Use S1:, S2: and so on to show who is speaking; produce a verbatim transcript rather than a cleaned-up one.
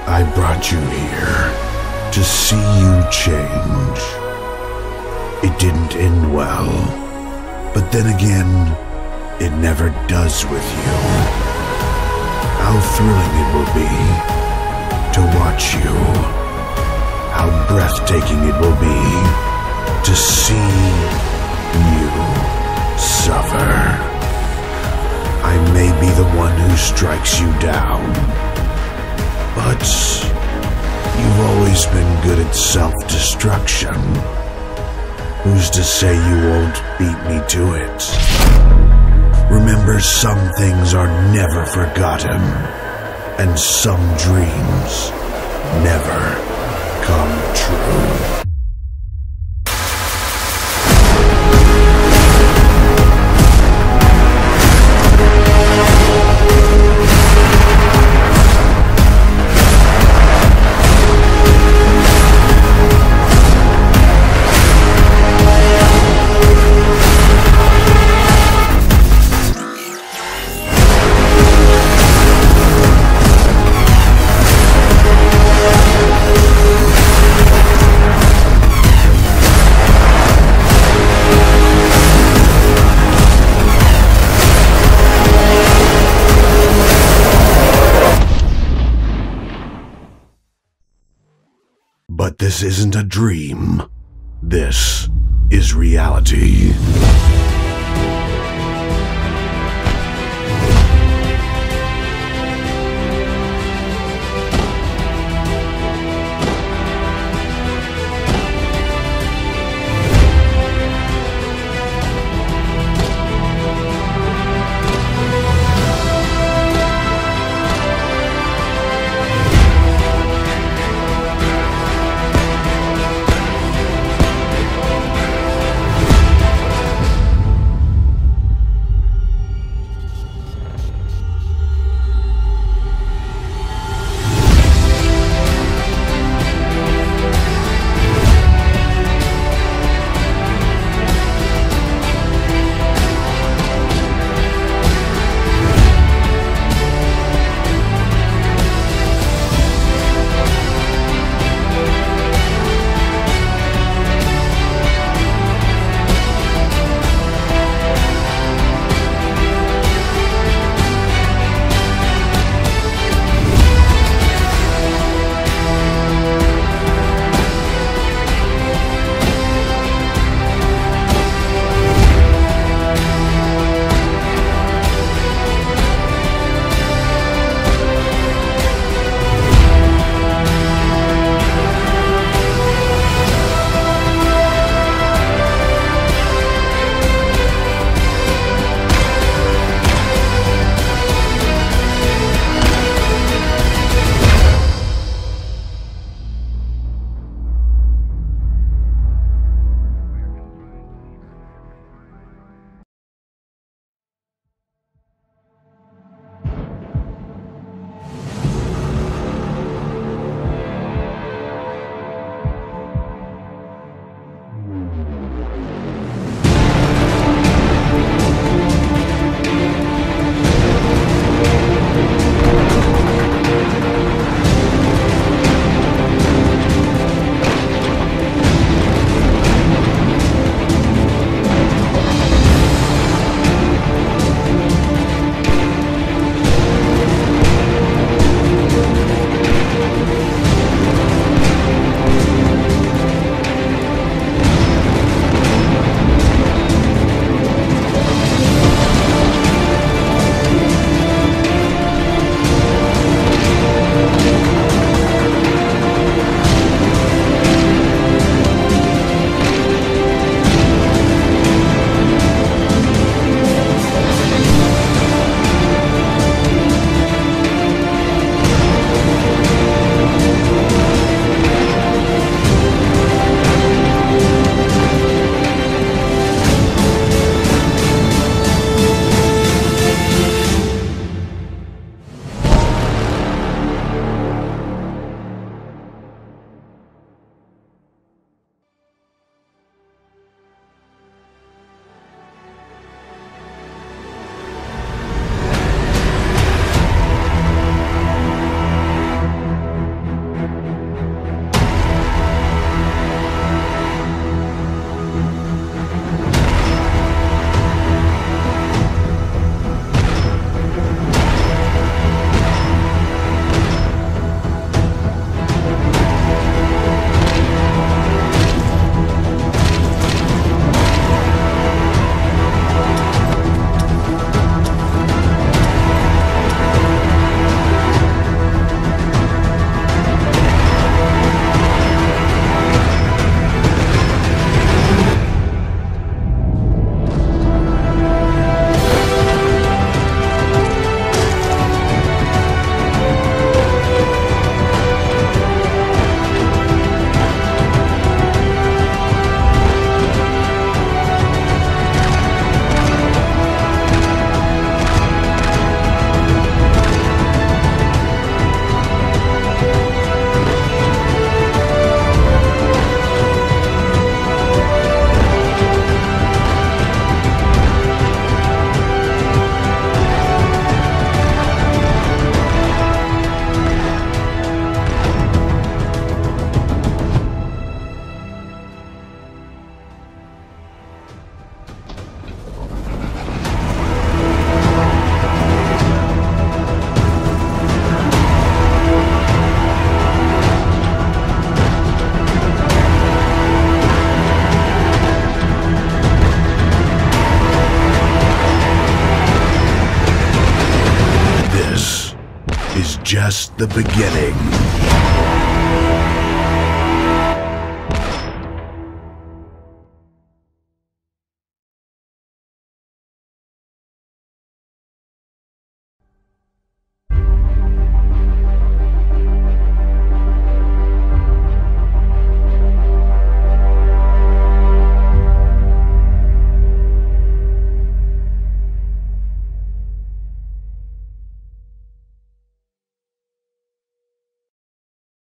S1: I brought you here to see you change. It didn't end well, but then again, it never does with you. How thrilling it will be to watch you. How breathtaking it will be to see you suffer. I may be the one who strikes you down, but you've always been good at self-destruction. Who's to say you won't beat me to it? Remember, some things are never forgotten, and some dreams never come true. But this isn't a dream. This is reality. is just the beginning.